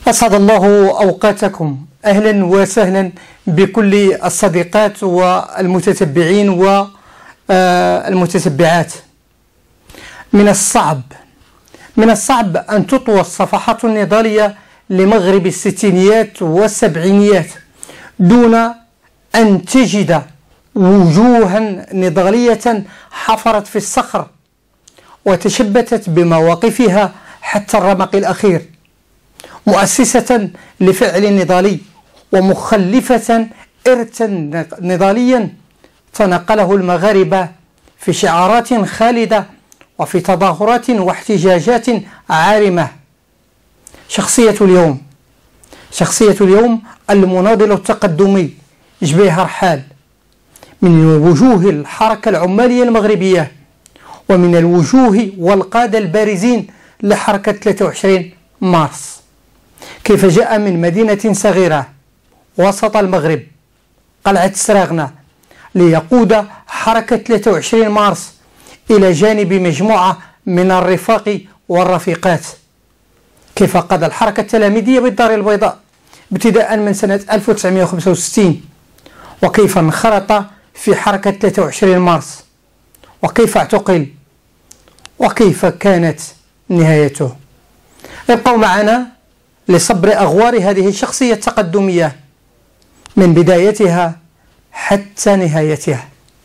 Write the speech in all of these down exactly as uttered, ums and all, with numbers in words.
أسعد الله أوقاتكم، أهلا وسهلا بكل الصديقات والمتتبعين والمتتبعات. من الصعب من الصعب أن تطوى الصفحات النضالية لمغرب الستينيات والسبعينيات دون أن تجد وجوها نضالية حفرت في الصخر وتشبتت بمواقفها حتى الرمق الأخير، مؤسسة لفعل نضالي ومخلفة إرثا نضاليا تنقله المغاربة في شعارات خالدة وفي تظاهرات واحتجاجات عارمة. شخصية اليوم شخصية اليوم المناضل التقدمي جبيهة رحال، من وجوه الحركة العمالية المغربية ومن الوجوه والقادة البارزين لحركة ثلاثة وعشرين مارس. كيف جاء من مدينة صغيرة وسط المغرب قلعة سراغنة ليقود حركة ثلاثة وعشرين مارس إلى جانب مجموعة من الرفاق والرفيقات. كيف قاد الحركة التلاميذية بالدار البيضاء ابتداء من سنة ألف وتسعمائة وخمسة وستين، وكيف انخرط في حركة ثلاثة وعشرين مارس، وكيف اعتقل، وكيف كانت نهايته. ابقوا معنا لصبر أغوار هذه الشخصية التقدمية من بدايتها حتى نهايتها.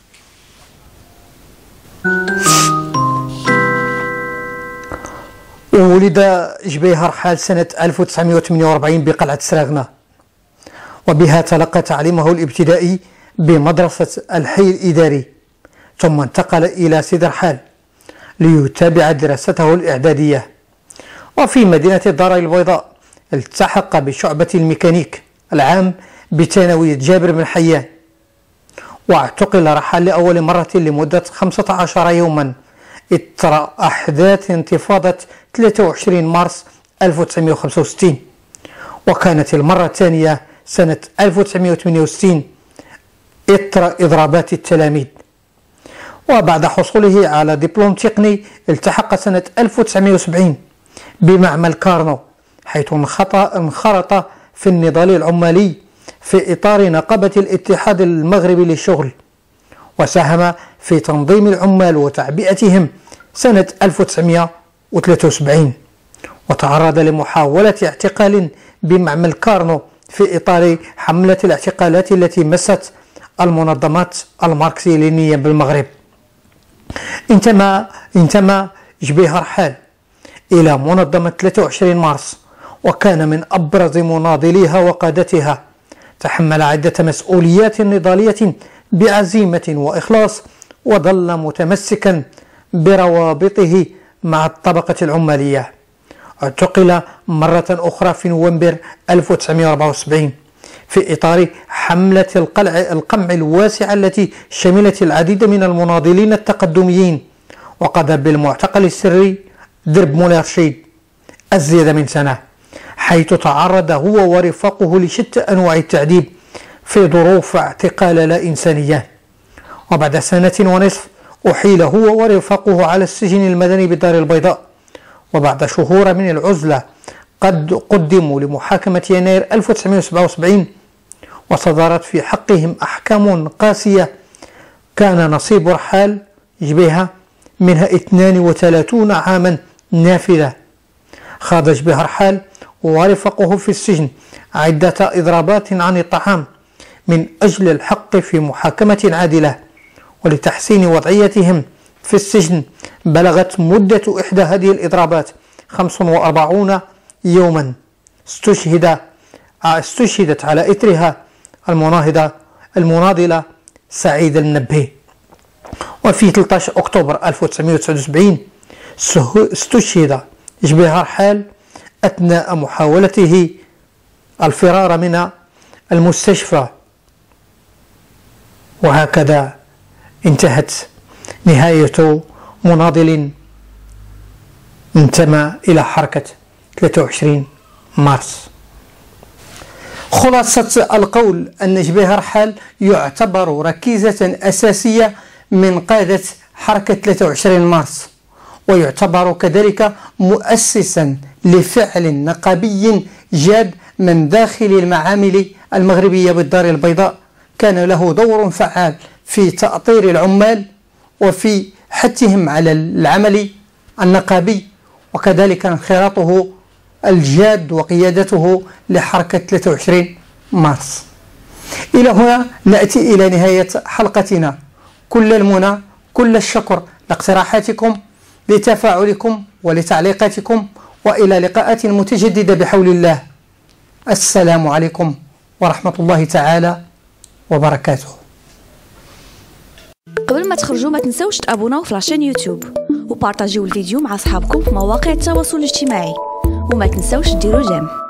ولد جبيهة رحال سنة ألف وتسعمائة وثمانية وأربعين بقلعة سراغنة، وبها تلقى تعليمه الابتدائي بمدرسة الحي الإداري، ثم انتقل إلى سيدي رحال ليتابع دراسته الإعدادية. وفي مدينة الدار البيضاء التحق بشعبة الميكانيك العام بثانوية جابر بن حيان، واعتقل رحال لأول مرة لمدة خمسة عشر يوما إثر أحداث انتفاضة ثلاثة وعشرين مارس ألف وتسعمائة وخمسة وستين، وكانت المرة الثانية سنة ألف وتسعمائة وثمانية وستين إثر إضرابات التلاميذ. وبعد حصوله على دبلوم تقني التحق سنة ألف وتسعمائة وسبعين بمعمل كارنو، حيث انخرط في النضال العمالي في إطار نقابة الاتحاد المغربي للشغل، وساهم في تنظيم العمال وتعبئتهم سنة ألف وتسعمائة وثلاثة وسبعين، وتعرض لمحاولة اعتقال بمعمل كارنو في إطار حملة الاعتقالات التي مست المنظمات الماركسية لينية بالمغرب. انتمى انتمى جبيهة رحال إلى منظمة ثلاثة وعشرين مارس، وكان من أبرز مناضليها وقادتها. تحمل عدة مسؤوليات نضالية بعزيمة وإخلاص، وظل متمسكا بروابطه مع الطبقة العمالية. اعتقل مرة أخرى في نوفمبر ألف وتسعمائة وأربعة وسبعين في إطار حملة القلع القمع الواسعة التي شملت العديد من المناضلين التقدميين، وقضى بالمعتقل السري درب مولاي رشيد أزيد من سنة، حيث تعرض هو ورفاقه لشتى أنواع التعذيب في ظروف اعتقال لا إنسانية. وبعد سنة ونصف أحيل هو ورفاقه على السجن المدني بالدار البيضاء، وبعد شهور من العزلة قد قدموا لمحاكمة يناير ألف وتسعمائة وسبعة وسبعين، وصدرت في حقهم أحكام قاسية كان نصيب رحال جبيهة منها اثنان وثلاثون عاما نافذة. خاض جبيهة رحال ورفقه في السجن عدة إضرابات عن الطعام من أجل الحق في محاكمة عادلة، ولتحسين وضعيتهم في السجن بلغت مدة إحدى هذه الإضرابات خمسة وأربعين يوما. استشهد استشهدت على إثرها المناهضة المناضلة سعيد المنبهي. وفي ثلاثة عشر أكتوبر ألف وتسعمائة وتسعة وسبعين استشهد جبيهة رحال أثناء محاولته الفرار من المستشفى. وهكذا انتهت نهاية مناضل انتمى إلى حركة ثلاثة وعشرين مارس. خلاصة القول أن جبيهة رحال يعتبر ركيزة أساسية من قادة حركة ثلاثة وعشرين مارس، ويعتبر كذلك مؤسسا لفعل نقابي جاد من داخل المعامل المغربية بالدار البيضاء كان له دور فعال في تأطير العمال وفي حثهم على العمل النقابي، وكذلك انخراطه الجاد وقيادته لحركة ثلاثة وعشرين مارس. إلى هنا نأتي إلى نهاية حلقتنا. كل المنى، كل الشكر لاقتراحاتكم، لتفاعلكم ولتعليقاتكم، وإلى لقاءات متجددة بحول الله. السلام عليكم ورحمة الله تعالى وبركاته. قبل ما تخرجوا ما تنسوش تابوناو في لاشين يوتيوب وبارطاجيو الفيديو مع اصحابكم في مواقع التواصل الاجتماعي، وما تنسوش ديروا جيم.